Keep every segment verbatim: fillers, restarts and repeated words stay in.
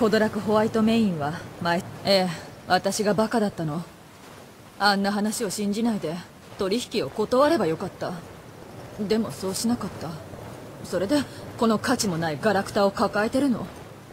コドラクホワイトメインは前、ええ、私がバカだったの。あんな話を信じないで取引を断ればよかった。でもそうしなかった。それでこの価値もないガラクタを抱えてるの。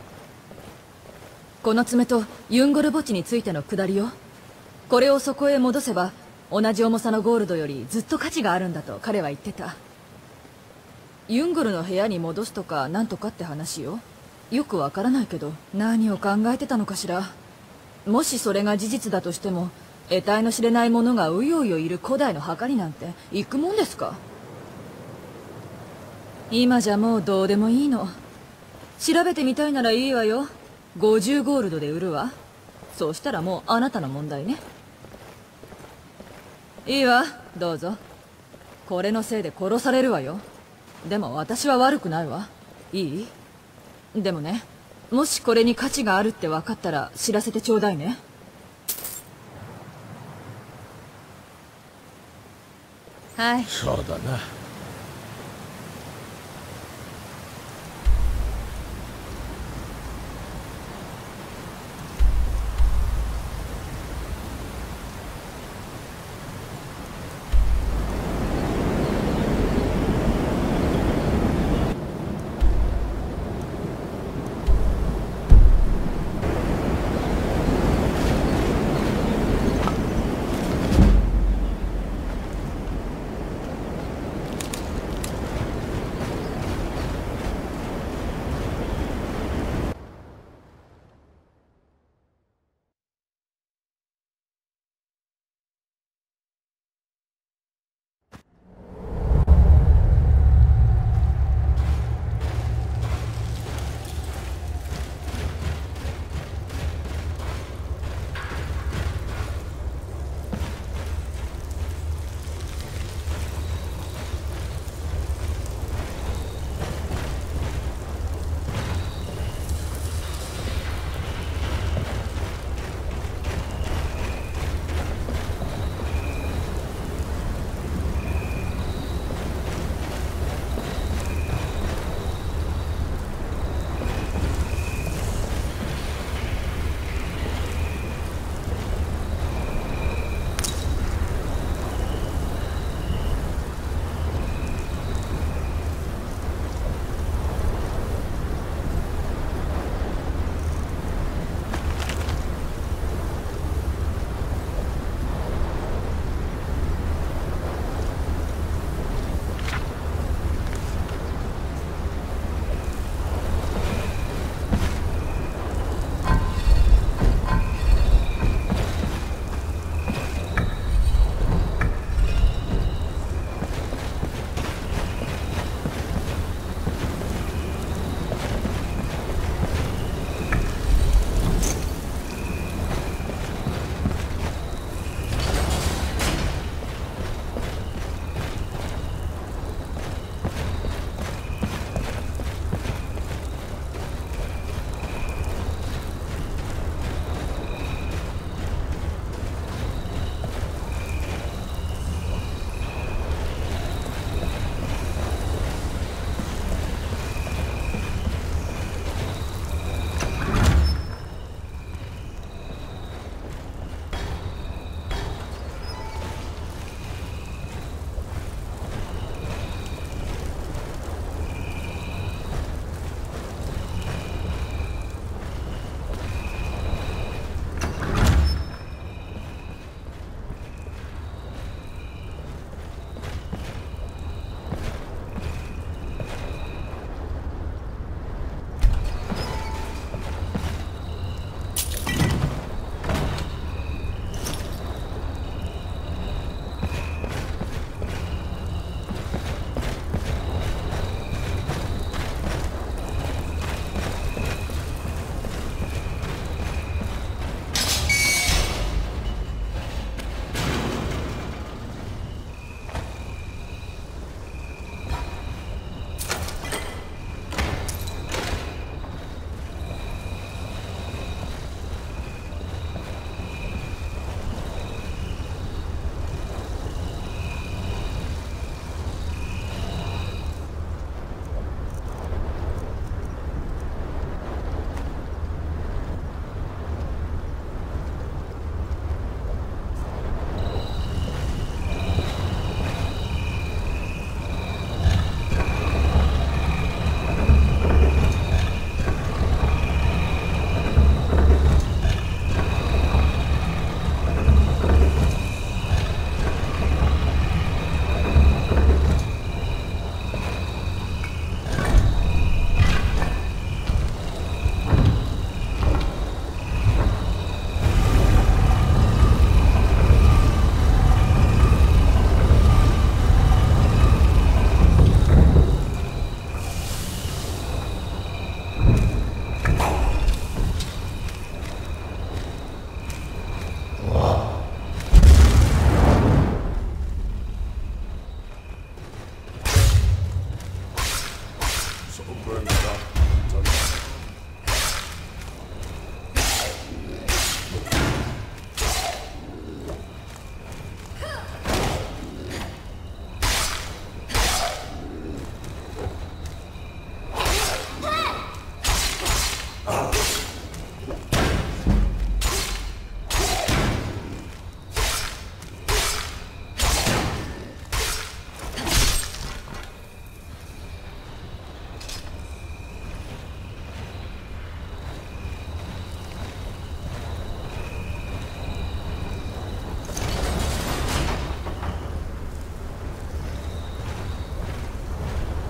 この爪とユンゴル墓地についてのくだりよ。これをそこへ戻せば同じ重さのゴールドよりずっと価値があるんだと彼は言ってた。ユンゴルの部屋に戻すとかなんとかって話よ。よくわからないけど何を考えてたのかしら。もしそれが事実だとしても得体の知れないものがうようよいる古代の墓になんて行くもんですか。今じゃもうどうでもいいの。調べてみたいならいいわよ。ごじゅうゴールドで売るわ。そうしたらもうあなたの問題ね。いいわ、どうぞ。これのせいで殺されるわよ。でも私は悪くないわ。いい？でもね、もしこれに価値があるって分かったら知らせてちょうだいね。はい。 そうだな。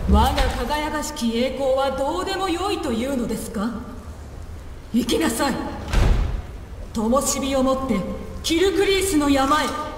我が輝かしき栄光はどうでもよいというのですか。行きなさい。灯火を持ってキルクリースの山へ。